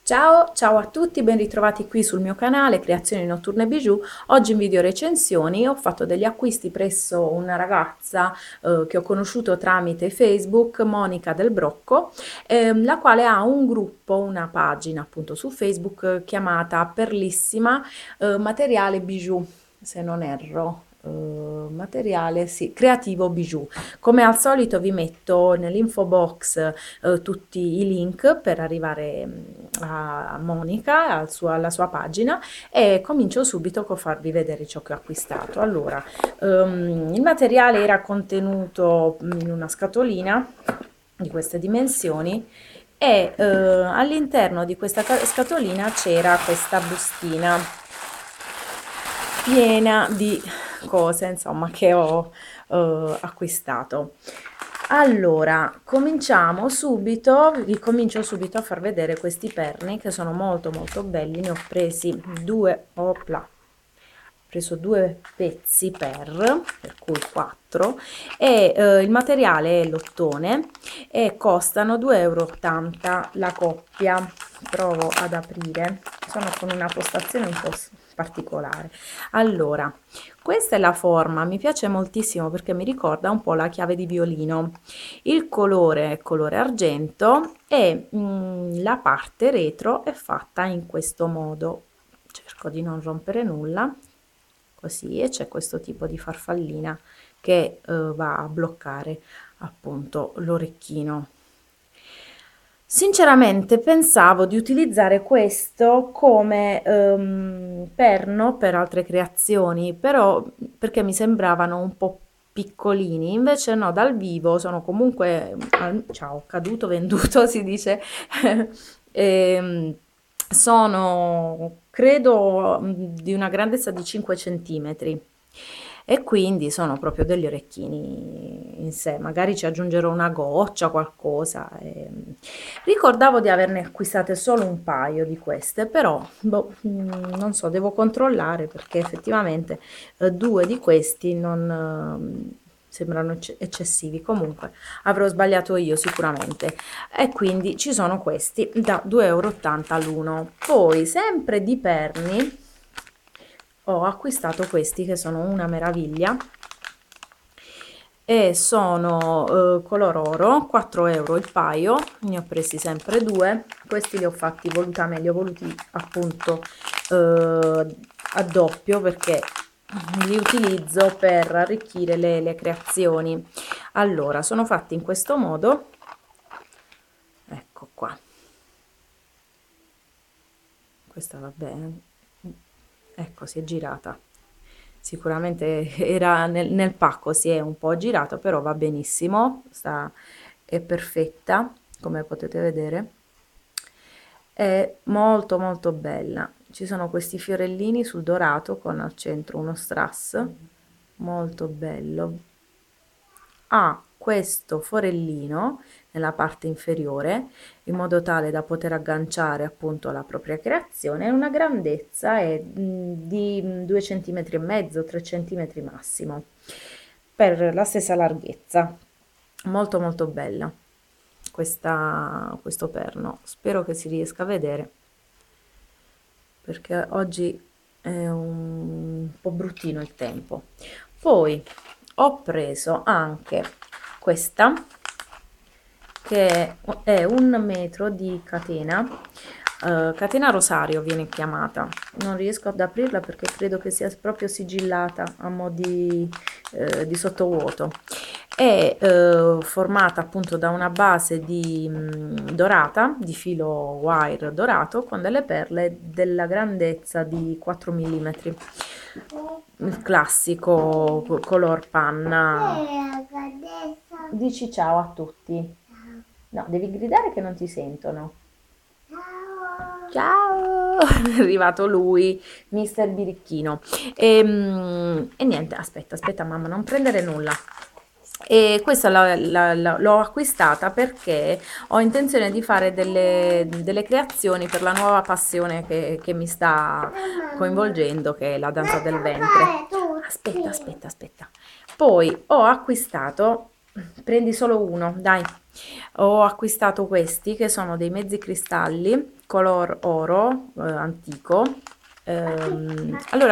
Ciao, ciao a tutti, ben ritrovati qui sul mio canale Creazioni Notturne Bijou. Oggi in video recensioni ho fatto degli acquisti presso una ragazza che ho conosciuto tramite Facebook, Monica Del Brocco, la quale ha un gruppo, una pagina appunto su Facebook chiamata Perlissima Materiale Bijou, se non erro. Materiale, sì, creativo bijou. Come al solito vi metto nell'info box tutti i link per arrivare a Monica, alla sua pagina, e comincio subito con farvi vedere ciò che ho acquistato. Allora, il materiale era contenuto in una scatolina di queste dimensioni e all'interno di questa scatolina c'era questa bustina piena di cose, insomma, che ho acquistato. Allora, ricomincio subito a far vedere questi perni che sono molto molto belli. Ne ho presi due, opla, ho preso due pezzi per cui 4 e il materiale è lottone e costano 2,80 euro la coppia. Provo ad aprire, sono con una postazione un po' particolare. Allora, questa è la forma, mi piace moltissimo perché mi ricorda un po' la chiave di violino. Il colore è colore argento e la parte retro è fatta in questo modo. Cerco di non rompere nulla, così, e c'è questo tipo di farfallina che va a bloccare appunto l'orecchino. Sinceramente pensavo di utilizzare questo come perno per altre creazioni, però perché mi sembravano un po' piccolini, invece no, dal vivo sono comunque, ciao, caduto, venduto, si dice, ehm, sono credo di una grandezza di 5 centimetri e quindi sono proprio degli orecchini in sé, magari ci aggiungerò una goccia, qualcosa. Ricordavo di averne acquistate solo un paio di queste, però boh, non so, devo controllare perché effettivamente due di questi non sembrano eccessivi. Comunque avrò sbagliato io sicuramente. E quindi ci sono questi da 2,80 euro l'uno. Poi, sempre di perni, ho acquistato questi che sono una meraviglia e sono color oro, 4 euro il paio, ne ho presi sempre due. Questi li ho fatti volutamente, li ho voluti appunto a doppio perché li utilizzo per arricchire le creazioni. Allora, sono fatti in questo modo, ecco qua, questa va bene, ecco, si è girata. Sicuramente era nel pacco, si è un po' girato, però va benissimo, è perfetta, come potete vedere. È molto molto bella. Ci sono questi fiorellini sul dorato con al centro uno strass, molto bello. Ha questo forellino nella parte inferiore in modo tale da poter agganciare appunto la propria creazione. È una grandezza di 2 centimetri e mezzo, 3 centimetri massimo, per la stessa larghezza. Molto molto bella questo perno, spero che si riesca a vedere perché oggi è un po' bruttino il tempo. Poi ho preso anche questa che è 1 metro di catena, catena rosario viene chiamata. Non riesco ad aprirla perché credo che sia proprio sigillata a mo' di sottovuoto. È formata appunto da una base dorata, di filo wire dorato, con delle perle della grandezza di 4 mm. Il classico color panna. Dici ciao a tutti. No, devi gridare che non ti sentono. Ciao! È arrivato lui, mister Birichino. E niente, aspetta, mamma, non prendere nulla. E questa l'ho acquistata perché ho intenzione di fare delle creazioni per la nuova passione che mi sta coinvolgendo, che è la danza del ventre. Aspetta. Poi ho acquistato, prendi solo uno, dai. Ho acquistato questi che sono dei mezzi cristalli color oro antico. Allora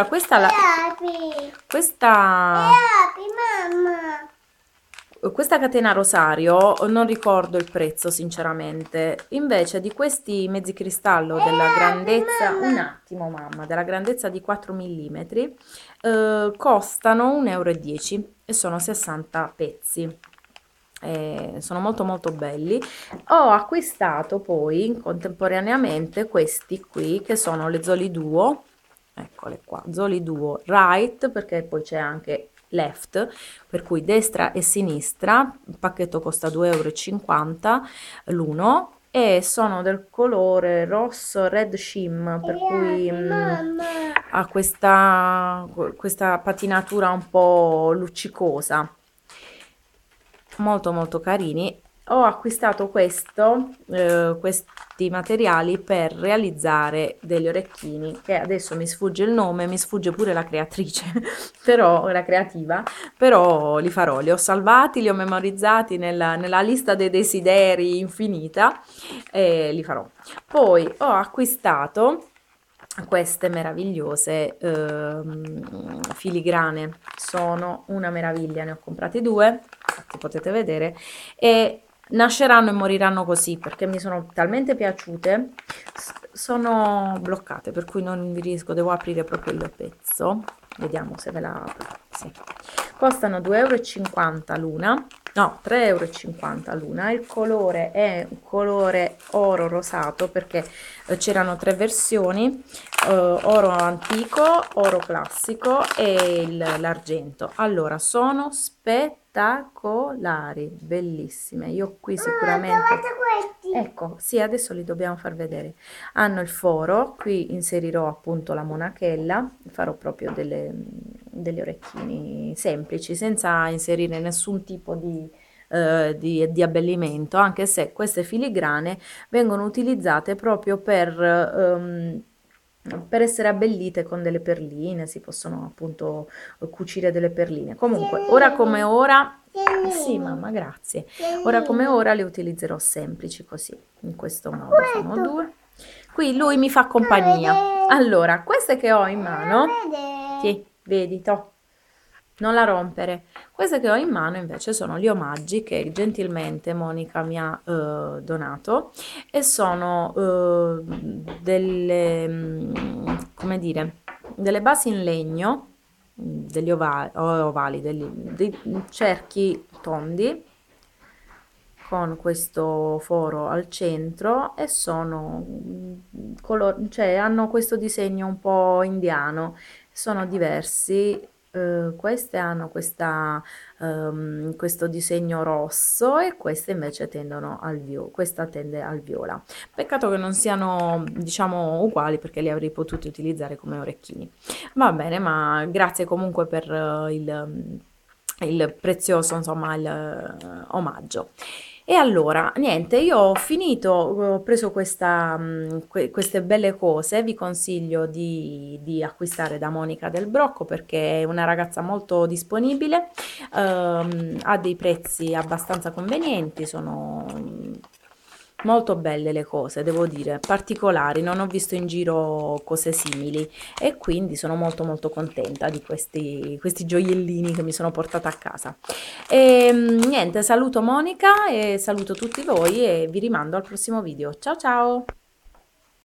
questa, mamma. questa catena rosario non ricordo il prezzo sinceramente, invece di questi mezzi cristallo della grandezza, un attimo mamma, della grandezza di 4 mm, costano 1,10 euro e sono 60 pezzi. Sono molto molto belli. Ho acquistato poi contemporaneamente questi qui che sono le Zoli Duo, eccole qua, Zoli Duo Right, perché poi c'è anche Left, per cui destra e sinistra. Il pacchetto costa 2,50 euro l'uno e sono del colore rosso red shim, per cui ha questa patinatura un po' luccicosa, molto molto carini. Ho acquistato questi materiali per realizzare degli orecchini, che adesso mi sfugge il nome, mi sfugge pure la creatrice, però la creativa, però li farò, li ho salvati, li ho memorizzati nella lista dei desideri infinita e li farò. Poi ho acquistato queste meravigliose filigrane, sono una meraviglia, ne ho comprati due, infatti potete vedere, e nasceranno e moriranno così perché mi sono talmente piaciute, sono bloccate per cui non vi riesco, devo aprire proprio il pezzo, vediamo se ve la apro. Sì. Costano 2,50 euro l'una, no, 3,50 euro l'una. Il colore è un colore oro rosato perché c'erano tre versioni, oro antico, oro classico e l'argento. Allora, sono spettacolari, bellissime. Io qui sicuramente... Ecco, sì, adesso li dobbiamo far vedere. Hanno il foro, qui inserirò appunto la monachella, farò proprio degli orecchini semplici, senza inserire nessun tipo di abbellimento, anche se queste filigrane vengono utilizzate proprio per essere abbellite con delle perline, si possono appunto cucire delle perline. Comunque, ora come ora, sì mamma, grazie. Ora come ora le utilizzerò semplici così, in questo modo. Sono due. Qui lui mi fa compagnia. Allora, queste che ho in mano, sì, vedi, to, non la rompere. Queste che ho in mano invece sono gli omaggi che gentilmente Monica mi ha donato e sono come dire, delle basi in legno, degli ovali, dei cerchi tondi con questo foro al centro e sono cioè hanno questo disegno un po' indiano, sono diversi. Queste hanno questo disegno rosso e queste invece tendono al viola, questa tende al viola. Peccato che non siano, diciamo, uguali perché li avrei potuti utilizzare come orecchini. Va bene, ma grazie comunque per il prezioso, insomma, omaggio. E allora, niente, io ho finito, ho preso queste belle cose, vi consiglio di acquistare da Monica del Brocco perché è una ragazza molto disponibile, ha dei prezzi abbastanza convenienti, sono molto belle le cose, devo dire, particolari, non ho visto in giro cose simili e quindi sono molto molto contenta di questi gioiellini che mi sono portata a casa. E niente, saluto Monica e saluto tutti voi e vi rimando al prossimo video. Ciao ciao!